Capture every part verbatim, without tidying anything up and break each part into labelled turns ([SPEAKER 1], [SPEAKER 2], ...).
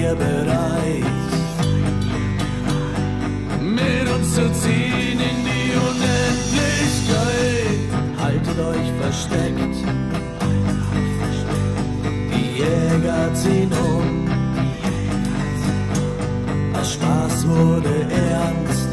[SPEAKER 1] ihr bereit, mit uns zu ziehen in die Unendlichkeit? Haltet euch versteckt, die Jäger ziehen um. Der Spaß wurde ernst.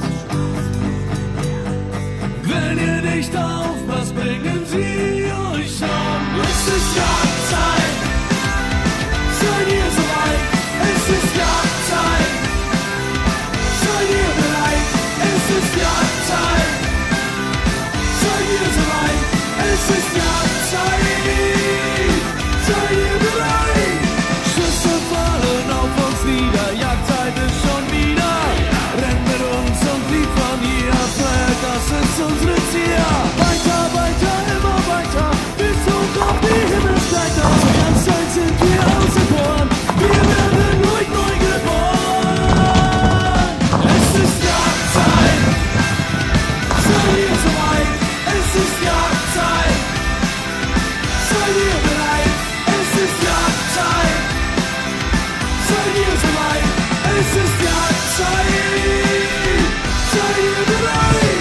[SPEAKER 1] Wenn ihr nicht aufpasst, bringen sie euch um. Es ist Jagdzeit, seid ihr soweit? Es ist Jagdzeit, seid ihr bereit? Es ist Jagdzeit, seid ihr soweit? Es ist Jagdzeit, seid ihr bereit? Schüsse fallen auf uns nieder, Jagdzeit ist schon wieder. Rennt mit uns und flieht von hier, Fred, das ist unsere Ziel. Weiter, weiter, immer weiter, bis hoch auf die Himmelsleiter. Zur Ganzzeit sind wir auserkoren, wir werden ruhig neu geboren. Es ist Jagdzeit, seid ihr soweit? Es ist Jagdzeit, seid ihr bereit? Es ist Jagdzeit, seid ihr soweit? Es ist Jagdzeit, seid ihr bereit?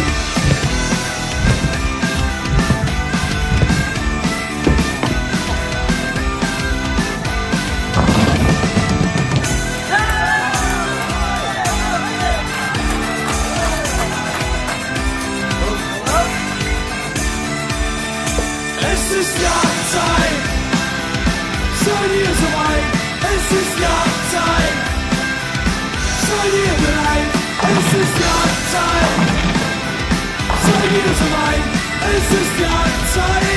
[SPEAKER 1] Es ist Jagdzeit, seid ihr soweit? Es ist Jagdzeit, seid ihr bereit? Es ist Jagdzeit, seid ihr soweit? Es ist Jagdzeit.